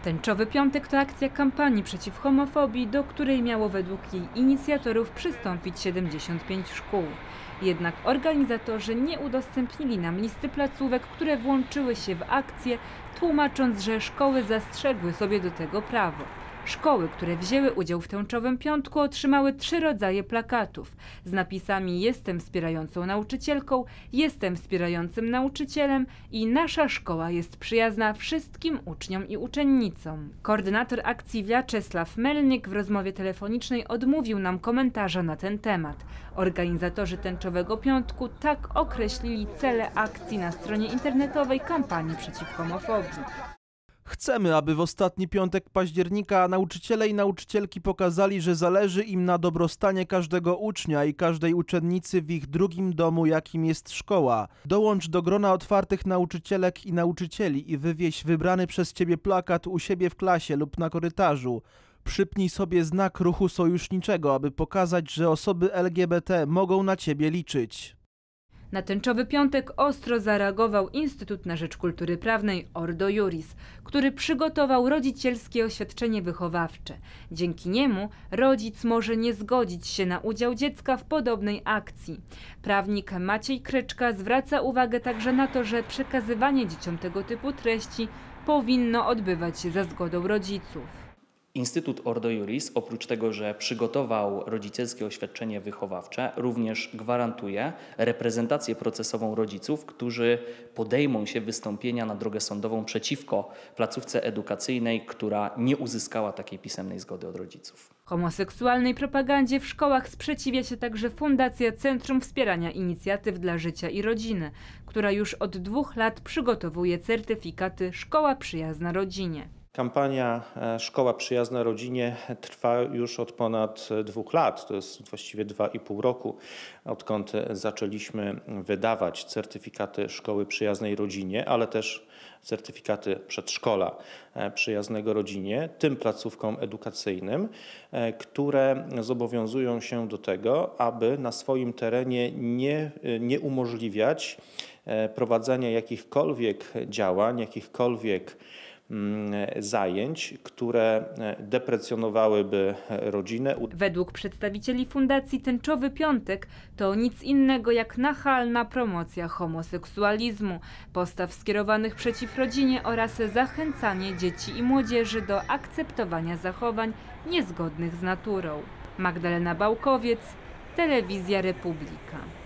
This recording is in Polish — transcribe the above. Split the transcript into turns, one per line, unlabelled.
Tęczowy Piątek to akcja kampanii przeciw homofobii, do której miało według jej inicjatorów przystąpić 75 szkół. Jednak organizatorzy nie udostępnili nam listy placówek, które włączyły się w akcję, tłumacząc, że szkoły zastrzegły sobie do tego prawo. Szkoły, które wzięły udział w Tęczowym Piątku, otrzymały 3 rodzaje plakatów z napisami „Jestem wspierającą nauczycielką”, „Jestem wspierającym nauczycielem” i „Nasza szkoła jest przyjazna wszystkim uczniom i uczennicom”. Koordynator akcji Wiaczesław Melnik w rozmowie telefonicznej odmówił nam komentarza na ten temat. Organizatorzy Tęczowego Piątku tak określili cele akcji na stronie internetowej kampanii przeciw homofobii.
Chcemy, aby w ostatni piątek października nauczyciele i nauczycielki pokazali, że zależy im na dobrostanie każdego ucznia i każdej uczennicy w ich drugim domu, jakim jest szkoła. Dołącz do grona otwartych nauczycielek i nauczycieli i wywieź wybrany przez ciebie plakat u siebie w klasie lub na korytarzu. Przypnij sobie znak ruchu sojuszniczego, aby pokazać, że osoby LGBT mogą na ciebie liczyć.
Na Tęczowy Piątek ostro zareagował Instytut na Rzecz Kultury Prawnej Ordo Iuris, który przygotował rodzicielskie oświadczenie wychowawcze. Dzięki niemu rodzic może nie zgodzić się na udział dziecka w podobnej akcji. Prawnik Maciej Kryczka zwraca uwagę także na to, że przekazywanie dzieciom tego typu treści powinno odbywać się za zgodą rodziców.
Instytut Ordo Iuris, oprócz tego, że przygotował rodzicielskie oświadczenie wychowawcze, również gwarantuje reprezentację procesową rodziców, którzy podejmą się wystąpienia na drogę sądową przeciwko placówce edukacyjnej, która nie uzyskała takiej pisemnej zgody od rodziców.
Homoseksualnej propagandzie w szkołach sprzeciwia się także Fundacja Centrum Wspierania Inicjatyw dla Życia i Rodziny, która już od 2 lat przygotowuje certyfikaty Szkoła Przyjazna Rodzinie.
Kampania Szkoła Przyjazna Rodzinie trwa już od ponad 2 lat, to jest właściwie 2,5 roku, odkąd zaczęliśmy wydawać certyfikaty Szkoły Przyjaznej Rodzinie, ale też certyfikaty przedszkola przyjaznego rodzinie, tym placówkom edukacyjnym, które zobowiązują się do tego, aby na swoim terenie nie umożliwiać prowadzenia jakichkolwiek działań, jakichkolwiek zajęć, które deprecjonowałyby rodzinę.
Według przedstawicieli Fundacji Tęczowy Piątek to nic innego jak nachalna promocja homoseksualizmu, postaw skierowanych przeciw rodzinie oraz zachęcanie dzieci i młodzieży do akceptowania zachowań niezgodnych z naturą. Magdalena Bałkowiec, Telewizja Republika.